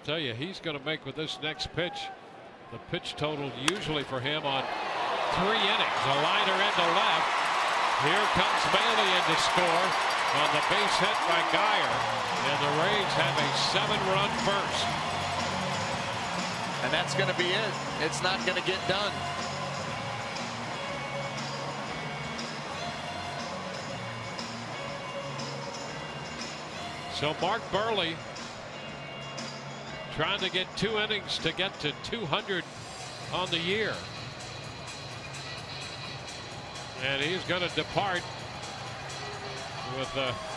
tell you, he's going to make with this next pitch the pitch total usually for him on 3 innings. A liner into left. Here comes Maile in to score on the base hit by Geyer, and the Rays have a 7-run first. And that's going to be it. It's not going to get done. So Mark Burley trying to get 2 innings to get to 200 on the year. And he's going to depart with